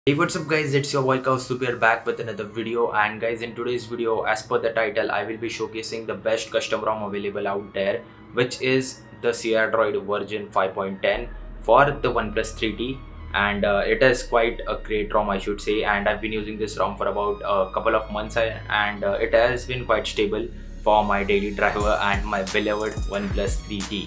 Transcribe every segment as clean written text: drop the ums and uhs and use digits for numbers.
Hey, what's up guys, it's your boy Kaustup here back with another video. And guys, in today's video, as per the title, I will be showcasing the best custom ROM available out there, which is the Sierra Droid version 5.10 for the OnePlus 3T. And it is quite a great ROM, I should say, and I've been using this ROM for about a couple of months, and it has been quite stable for my daily driver and my beloved OnePlus 3T.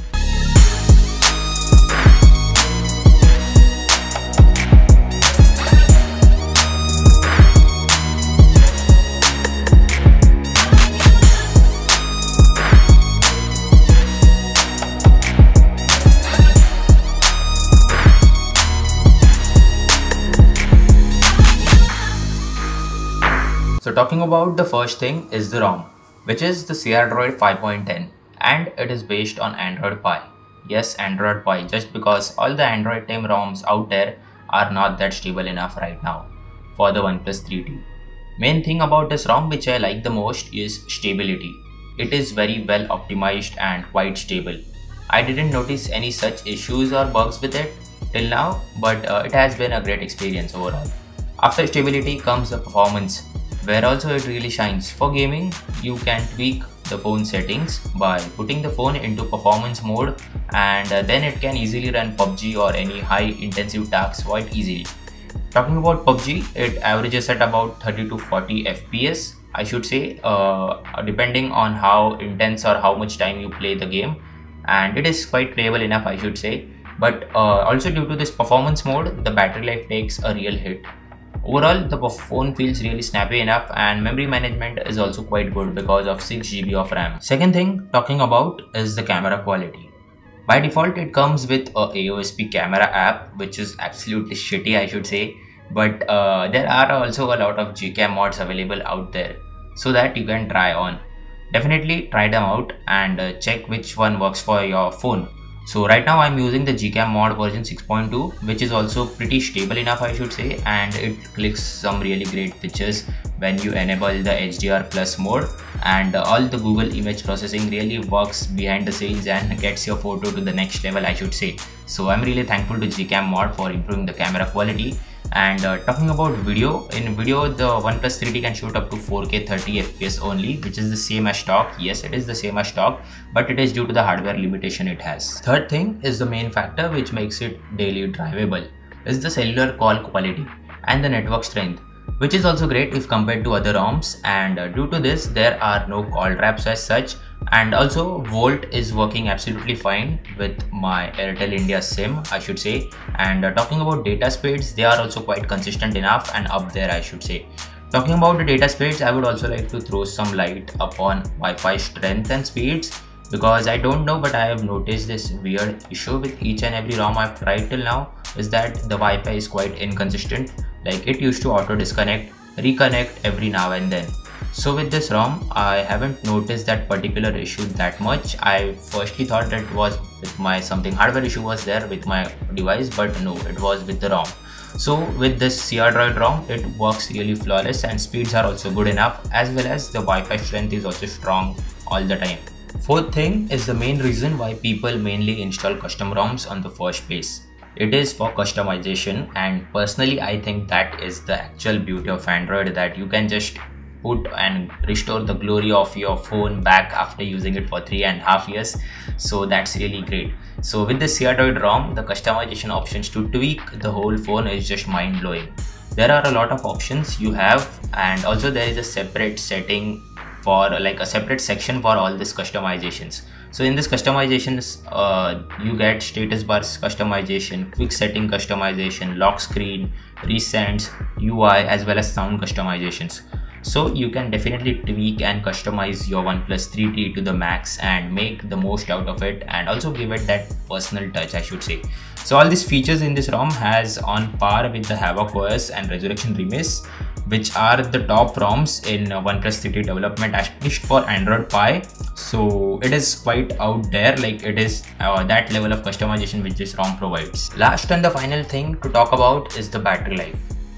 So talking about the first thing is the ROM, which is the Sierra Droid 5.10, and it is based on Android Pie. Yes, Android Pie, just because all the Android team ROMs out there are not that stable enough right now for the OnePlus 3T. Main thing about this ROM which I like the most is stability. It is very well optimized and quite stable. I didn't notice any such issues or bugs with it till now, but it has been a great experience overall. After stability comes the performance, where also it really shines. For gaming, you can tweak the phone settings by putting the phone into performance mode, and then it can easily run PUBG or any high intensive tasks quite easily. Talking about PUBG, it averages at about 30 to 40 FPS, I should say, depending on how intense or how much time you play the game, and it is quite playable enough, I should say. But also due to this performance mode, the battery life takes a real hit. Overall, the phone feels really snappy enough, and memory management is also quite good because of 6GB of RAM. Second thing talking about is the camera quality. By default, it comes with a AOSP camera app, which is absolutely shitty, I should say. But there are also a lot of Gcam mods available out there, so that you can try on. Definitely try them out and check which one works for your phone. So right now I'm using the Gcam mod version 6.2, which is also pretty stable enough, I should say, and it clicks some really great pictures when you enable the HDR plus mode, and all the Google image processing really works behind the scenes and gets your photo to the next level, I should say. So I'm really thankful to Gcam mod for improving the camera quality. And talking about video, in video the OnePlus 3T can shoot up to 4K 30 FPS only, which is the same as stock. Yes, it is the same as stock, but it is due to the hardware limitation it has. Third thing is the main factor which makes it daily drivable, is the cellular call quality and the network strength, which is also great if compared to other ROMs, and due to this there are no call traps as such. And also Volt is working absolutely fine with my Airtel India SIM, I should say. And talking about data speeds, they are also quite consistent enough and up there, I should say. Talking about the data speeds, I would also like to throw some light upon Wi-Fi strength and speeds, because I don't know, but I have noticed this weird issue with each and every ROM I've tried till now, is that the Wi-Fi is quite inconsistent. Like, it used to auto disconnect, reconnect every now and then. So with this ROM, I haven't noticed that particular issue that much. I firstly thought that it was with my something hardware issue was there with my device, but no, it was with the ROM. So with this Sierra Droid ROM, it works really flawless, and speeds are also good enough, as well as the Wi-Fi strength is also strong all the time. Fourth thing is the main reason why people mainly install custom ROMs on the first place. It is for customization, and personally I think that is the actual beauty of Android, that you can just put and restore the glory of your phone back after using it for 3.5 years. So that's really great. So with the Sierra Droid ROM, the customization options to tweak the whole phone is just mind-blowing. There are a lot of options you have, and also there is a separate setting for like a separate section for all these customizations. So in this customizations, you get status bars customization, quick setting customization, lock screen, recents, UI, as well as sound customizations. So you can definitely tweak and customize your OnePlus 3T to the max and make the most out of it, and also give it that personal touch, I should say. So all these features in this ROM has on par with the Havoc OS and Resurrection Remix, which are the top ROMs in OnePlus 3T development, at least for Android Pie. So it is quite out there, like it is that level of customization which this ROM provides. Last and the final thing to talk about is the battery life.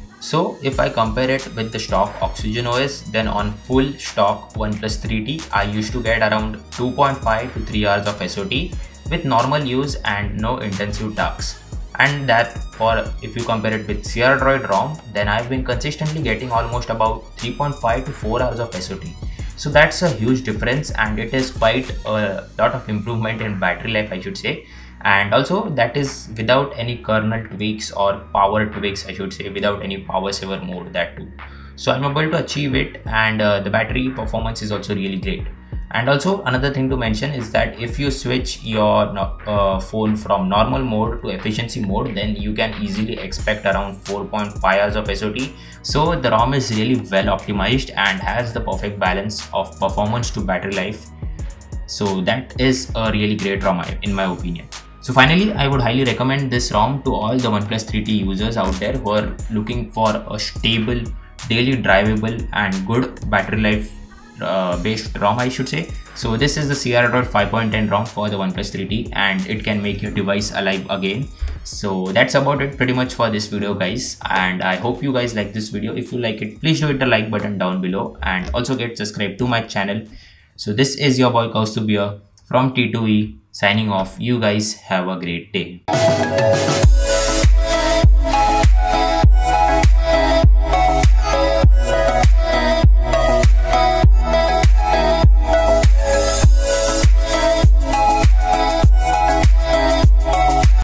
So if I compare it with the stock Oxygen OS, then on full stock OnePlus 3T, I used to get around 2.5 to 3 hours of SOT with normal use and no intensive tasks. And that, for if you compare it with Sierra Droid ROM, then I've been consistently getting almost about 3.5 to 4 hours of SOT. So that's a huge difference, and it is quite a lot of improvement in battery life, I should say. And also that is without any kernel tweaks or power tweaks, I should say, without any power saver mode, that too. So I'm able to achieve it, and the battery performance is also really great. And also another thing to mention is that if you switch your phone from normal mode to efficiency mode, then you can easily expect around 4.5 hours of SOT. So the ROM is really well optimized and has the perfect balance of performance to battery life. So that is a really great ROM in my opinion. So finally, I would highly recommend this ROM to all the OnePlus 3T users out there who are looking for a stable, daily drivable and good battery life based ROM, I should say. So this is the Sierra Droid 5.10 ROM for the OnePlus 3T, and it can make your device alive again. So that's about it pretty much for this video, guys, and I hope you guys like this video. If you like it, please do hit the like button down below, and also get subscribed to my channel. So this is your boy Kaustubh here from T2E signing off. You guys have a great day.